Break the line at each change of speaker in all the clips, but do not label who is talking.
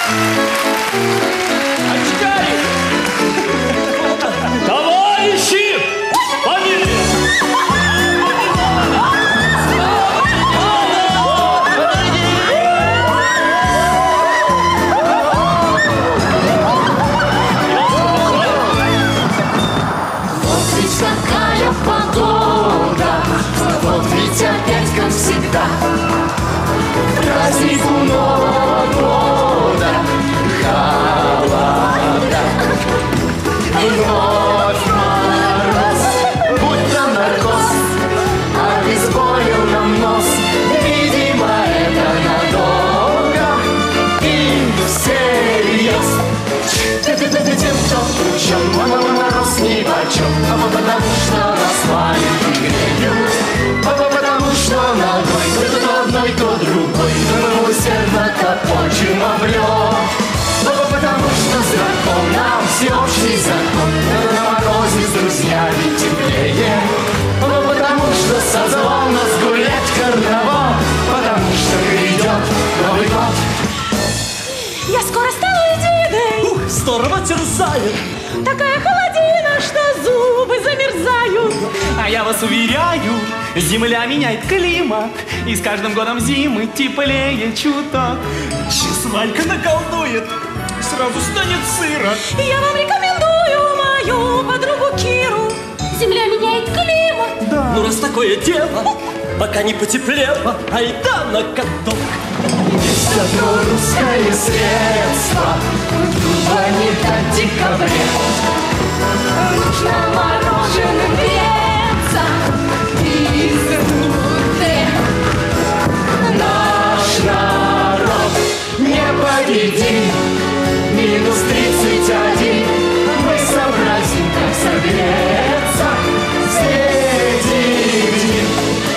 Очкарик! Товарищи! Фамилия!
Вот ведь какая погода, вот ведь опять как всегда. Праздник у Нового года, холода. И вновь мороз, будто наркоз, обезболил нам нос. Видимо, это надолго и всерьез. Тем, кто включен, мороз нипочем, потому что нас маленький греют, потому что ногой то одной, то другой мы усердно топочем облет. Потому что знаком нам всеобщий закон, на морозе с друзьями теплее. Потому что созвал нас гулять карнавал, потому что грядет Новый год.
Я скоро стану ледяной.
Здорово терзает.
Такая холодина, что зубы замерзают.
А я вас уверяю, земля меняет климат, и с каждым годом зимы теплее чуток.
Сейчас Валька наколдует, сразу станет сыро.
Я вам рекомендую мою подругу Киру. Земля меняет климат.
Да.
Ну раз такое дело, пока не потеплело, айда на каток.
Есть одно русское средство, дуба не до декабря. Нужно мороженым греться из нуты. Наш народ непобедим, минус 31. Мы сообразим, как согреться среди дней.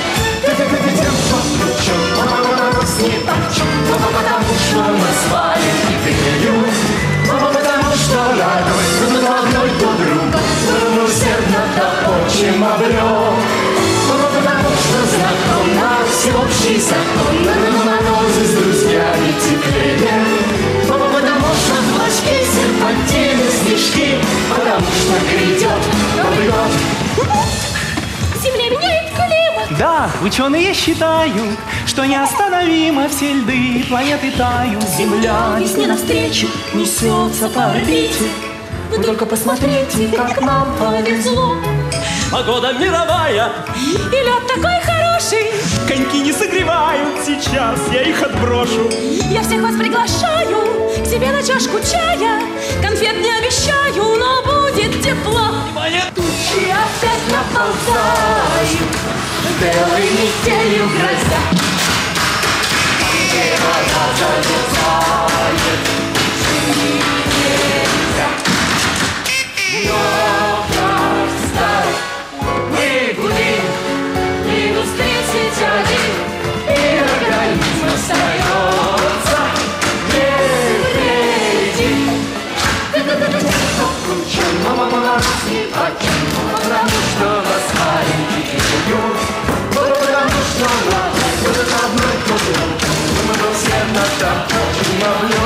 Мороз нипочем, потому что нас маленький греют, потому что родной, то одной, то другой мы усердно топочем облет. Потому что знаком нам всеобщий закон, на морозы с друзьями теплее. Потому что флажки, серпантины, снежки, потому что грядет Новый год.
Земля меняет климат.
Да, ученые считают, что неостановимо все льды планеты тают.
Земля весне навстречу несется по орбите. Вы только посмотрите, как нам повезло.
Погода мировая,
И лед такой хороший.
Коньки не согревают, сейчас я их отброшу.
Я всех вас приглашаю к себе на чашку чая. Конфет не обещаю, но будет тепло.
Тучи опять наползают, белой метелью грозя. И вода замерзает, жить нельзя. Но как встать, мы гудим, минус 31, и организм остается невредим. Мороз нипочем, потому что нас маленький греют, потому что одной, то другой мы всем на топочем облет.